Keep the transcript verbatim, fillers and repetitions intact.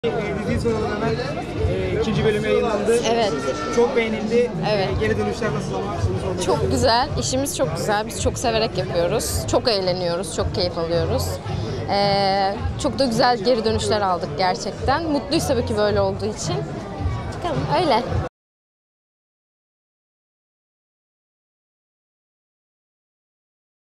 Diziyi soralım hemen. E, ikinci bölüm yayınlandı. Evet. Çok beğenildi. Evet. E, geri dönüşler nasıl ama? Bunu sormak Çok istiyorum. güzel, işimiz çok güzel. Biz çok severek yapıyoruz. Çok eğleniyoruz, çok keyif alıyoruz. Ee, çok da güzel geri dönüşler aldık gerçekten. Mutluyuz tabii ki böyle olduğu için. Bakalım öyle.